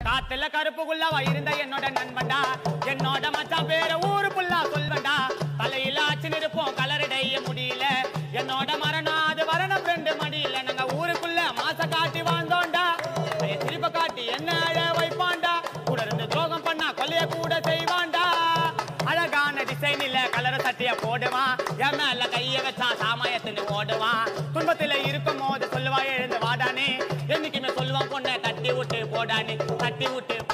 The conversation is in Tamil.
காத்துல கருப்புக்குள்ள இருந்த என்னோட நண்பன்டா என்னோட மச்சான் பேர ஊரு புல்லா சொல்வண்டா தலையில ஆச்சு நிற்போம் கலரடைய முடியல என்னோட மரணம் அது வரணம் ஃப்ரெண்டு மடியில நாங்க ஊருக்குள்ள மாச காட்டி வாழ்ந்தோண்டா திருப்ப காட்டி என்ன அழ வைப்பான்டா கூட இருந்து துரோகம் பண்ணா கொல்லைய கூட செய்வான்டா அழகான டிசைனில கலர சட்டிய போடுவான் என் மேல கைய வச்சா சாமாயத்துன்னு ஓடுவான் துன்பத்துல இருக்கும் போது சொல்லுவா எழுந்து வாடானே என்னைக்குமே சொல்லுவான் பொண்ணை தட்டி விட்டு போடானே தட்டி விட்டு